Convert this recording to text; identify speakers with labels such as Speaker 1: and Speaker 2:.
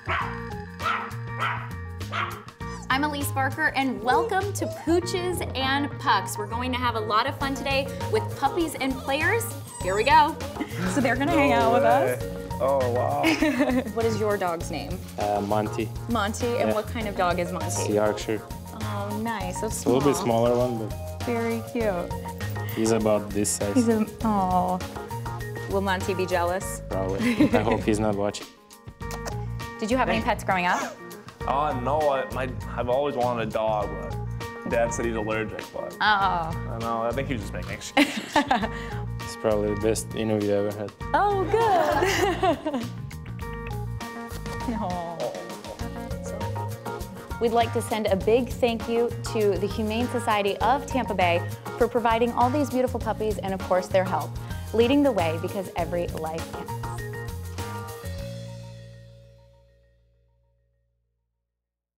Speaker 1: I'm Elise Barker, and welcome to Pooches and Pucks. We're going to have a lot of fun today with puppies and players. Here we go. So they're gonna hang out with us.
Speaker 2: Oh, wow.
Speaker 1: What is your dog's name?
Speaker 3: Monty.
Speaker 1: Monty, and what kind of dog is Monty?
Speaker 3: Yorkshire.
Speaker 1: Oh, nice, so
Speaker 3: A
Speaker 1: small.
Speaker 3: little bit smaller one, but
Speaker 1: Very cute.
Speaker 3: he's about this size.
Speaker 1: He's a, oh. Will Monty be jealous?
Speaker 3: Probably. I hope he's not watching.
Speaker 1: Did you have any pets growing up?
Speaker 2: No, I've always wanted a dog, but Dad said he's allergic, but
Speaker 1: Oh.
Speaker 2: I know, I think he was just making excuses.
Speaker 3: It's probably the best interview I ever had.
Speaker 1: Oh, good. No. We'd like to send a big thank you to the Humane Society of Tampa Bay for providing all these beautiful puppies and, of course, their help, leading the way because every life counts.